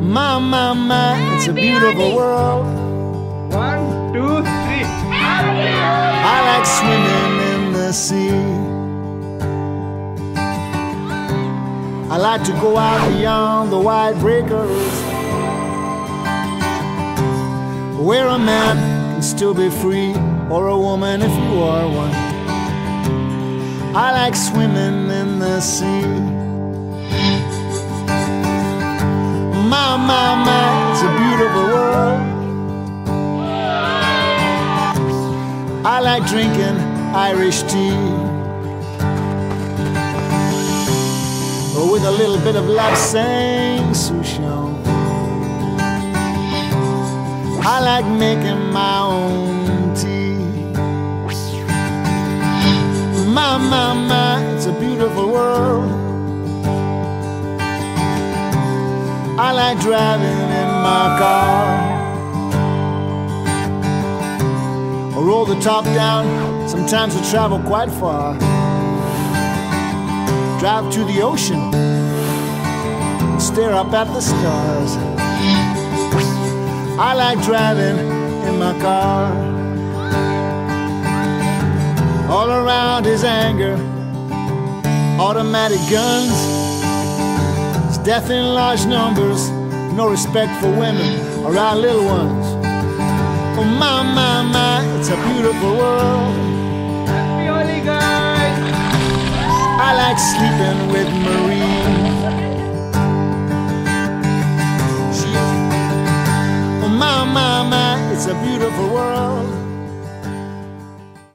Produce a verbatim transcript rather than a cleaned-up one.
My, my, my, it's a beautiful world. One, two, three. I like swimming in the sea. I like to go out beyond the wide breakers, where a man can still be free, or a woman if you are one. I like swimming in the sea. My, my, my, it's a beautiful world. I like drinking Irish tea, with a little bit of love sang souchong. I like making my own tea. My, my, my, it's a beautiful world. I like driving in my car. I roll the top down, sometimes I travel quite far. Drive to the ocean, stare up at the stars. I like driving in my car. All around is anger, automatic guns. It's death in large numbers, no respect for women or our little ones. Oh my, my, my, it's a beautiful world.